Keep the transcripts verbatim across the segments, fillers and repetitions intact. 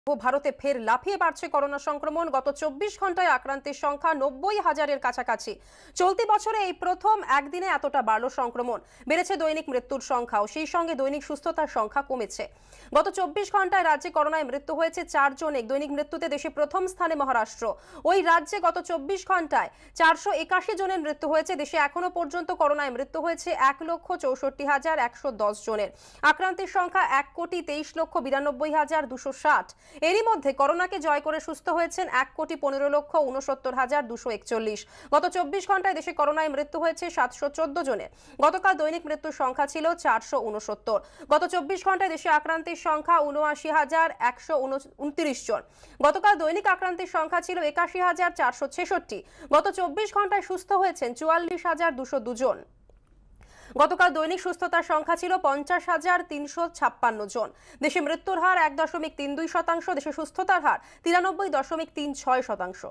ভারতে ফের লাফিয়ে বাড়ছে করোনা সংক্রমণ। গত চব্বিশ ঘন্টায় আক্রান্তের সংখ্যা নব্বই হাজারের কাছাকাছি। চলতি বছরে এই প্রথম একদিনে এতটা বাড়ল সংক্রমণ। বেড়েছে দৈনিক মৃত্যুর সংখ্যাও, সেই সঙ্গে দৈনিক সুস্থতার সংখ্যা কমেছে। গত চব্বিশ ঘন্টায় রাজ্যে করোনায় মৃত্যু হয়েছে চারজন। দৈনিক মৃত্যুতে দেশে প্রথম স্থানে মহারাষ্ট্র। ওই রাজ্যে গত চব্বিশ ঘন্টায় চারশো একাশি জনের মৃত্যু হয়েছে। দেশে এখনো পর্যন্ত করোনায় মৃত্যু হয়েছে এক লক্ষ চৌষট্টি হাজার একশো দশ জনের। আক্রান্তের সংখ্যা এক কোটি তেইশ লক্ষ বিরানব্বই হাজার দুশো ষাট। এরই মধ্যে করোনাকে জয় করে সুস্থ হয়েছেন এক কোটি পনেরো লক্ষ উনসত্তর হাজার দুশো একচল্লিশ। গত চব্বিশ ঘন্টায় দেশে করোনায় মৃত্যু হয়েছে সাতশো চোদ্দ জনের। গতকাল দৈনিক মৃত্যুর সংখ্যা ছিল চারশো উনসত্তর। গত চব্বিশ ঘন্টায় দেশে আক্রান্তের সংখ্যা উনআশি হাজার একশো উনত্রিশ জন। গতকাল দৈনিক আক্রান্তের সংখ্যা ছিল একাশি হাজার চারশো ছেষট্টি। গত চব্বিশ ঘন্টায় সুস্থ হয়েছেন চুয়াল্লিশ হাজার দুশো দুজন। গতকাল দৈনিক সুস্থতার সংখ্যা ছিল পঞ্চাশ হাজার তিনশো ছাপ্পান্ন জন। দেশে মৃত্যুর হার এক দশমিক তিন দুই শতাংশ। দেশে সুস্থতার হার তিরানব্বই দশমিক তিন ছয় শতাংশ।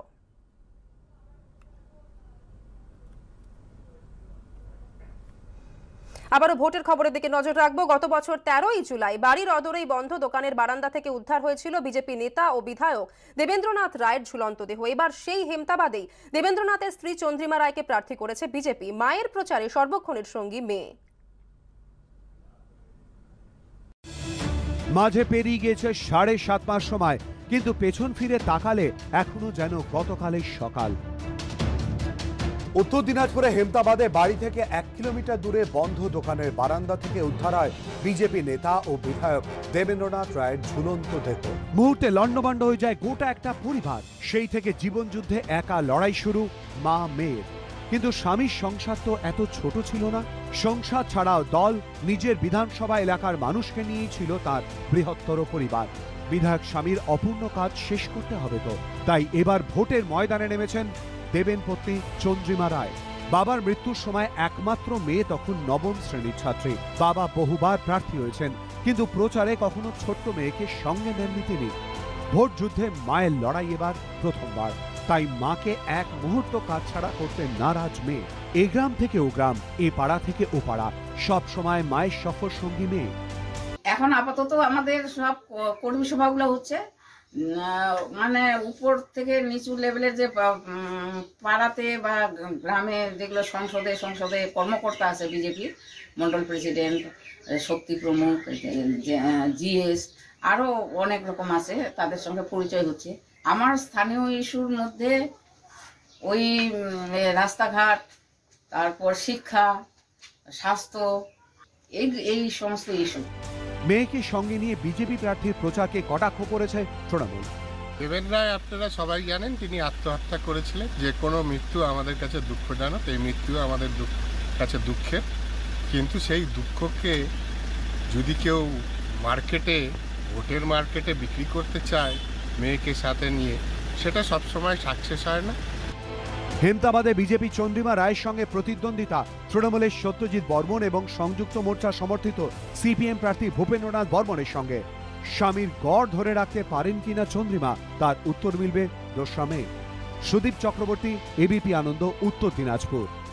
আবারও ভোটের খবরের দিকে নজর রাখবো। গত বছর তেরোই জুলাই বাড়ির অদূরেই বন্ধ দোকানের বারান্দা থেকে উদ্ধার হয়েছিল বিজেপি নেতা ও বিধায়ক দেবেন্দ্রনাথ রায়ের ঝুলন্ত দেহ। এবার সেই হেমতাবাদেই দেবেন্দ্রনাথের স্ত্রী চন্দ্রিমা রায়কে প্রার্থী করেছে বিজেপি। মায়ের প্রচারে সর্বক্ষণের সঙ্গী মেয়ে। মাঝে পেরিয়ে গিয়েছে সাড়ে সাত মাস সময়, কিন্তু পেছন ফিরে তাকালে এখনো যেন গতকালের সকাল। উত্তর দিনাজপুরে হেমতাবাদে বাড়ি থেকে এক কিলোমিটার দূরে বন্ধ দোকানের বারান্দা থেকে উদ্ধার হয় বিজেপি নেতা ও বিধায়ক দেবেন্দ্রনাথ রায়ের ঝুলন্ত দেহ। মুহূর্তে লণ্ডভণ্ড হয়ে যায় গোটা একটা পরিবার। সেই থেকে জীবনযুদ্ধে একা লড়াই শুরু মা মেয়ের। কিন্তু স্বামীর সংসার তো এত ছোট ছিল না। সংসার ছাড়াও দল, নিজের বিধানসভা এলাকার মানুষকে নিয়েই ছিল তার বৃহত্তর পরিবার। বিধায়ক স্বামীর অপূর্ণ কাজ শেষ করতে হবে তো, তাই এবার ভোটের ময়দানে নেমেছেন দেবেন পত্নী চন্দ্রিমা রায়। বাবার মৃত্যুর সময় একমাত্র মেয়ে তখন নবম শ্রেণীর ছাত্রী। বাবা বহুবার প্রার্থী হয়েছেন, কিন্তু প্রচারে কখনো ছোট্ট মেয়েকে সঙ্গে নেননি তিনি। ভোট যুদ্ধে মায়ের লড়াই এবার প্রথমবার, তাই মাকে এক মুহূর্ত কাজ ছাড়া করতে নারাজ মেয়ে। এ গ্রাম থেকে ও গ্রাম, এ পাড়া থেকে ও পাড়া, সব সময় মায়ের সফর সঙ্গী মেয়ে। এখন আপাতত আমাদের সব কর্মী সভাগুলো হচ্ছে মানে উপর থেকে নিচু লেভেলের যে পাড়াতে বা গ্রামে যেগুলো সংসদে সংসদে কর্মকর্তা আছে, বিজেপি মন্ডল প্রেসিডেন্ট, শক্তি প্রমুখ, জিএস, আরও অনেক রকম আছে, তাদের সঙ্গে পরিচয় হচ্ছে। আমার স্থানীয় ইস্যুর মধ্যে ওই রাস্তাঘাট, তারপর শিক্ষা, স্বাস্থ্য, এই এই সমস্ত ইস্যু। মেয়েকে সঙ্গে নিয়ে বিজেপি প্রার্থীর প্রচারকে কটাক্ষ করেছে তৃণমূল। দেবেন রায় আপনারা সবাই জানেন, তিনি আত্মহত্যা করেছিলেন। যে কোনো মৃত্যু আমাদের কাছে দুঃখজনক, এই মৃত্যু আমাদের কাছে দুঃখের। কিন্তু সেই দুঃখকে যদি কেউ মার্কেটে, ভোটের মার্কেটে বিক্রি করতে চায় মেয়েকে সাথে নিয়ে, সেটা সবসময় সাকসেস হয় না। হেমতাবাদে বিজেপি চন্দ্রিমা রায়ের সঙ্গে প্রতিদ্বন্দ্বিতা তৃণমূলের সত্যজিৎ বর্মন এবং সংযুক্ত মোর্চা সমর্থিত সিপিএম প্রার্থী ভূপেন্দ্রনাথ বর্মনের সঙ্গে। স্বামীর গড় ধরে রাখতে পারেন কিনা চন্দ্রিমা, তার উত্তর মিলবে দোসরা মে। সুদীপ চক্রবর্তী, এবিপি আনন্দ, উত্তর দিনাজপুর।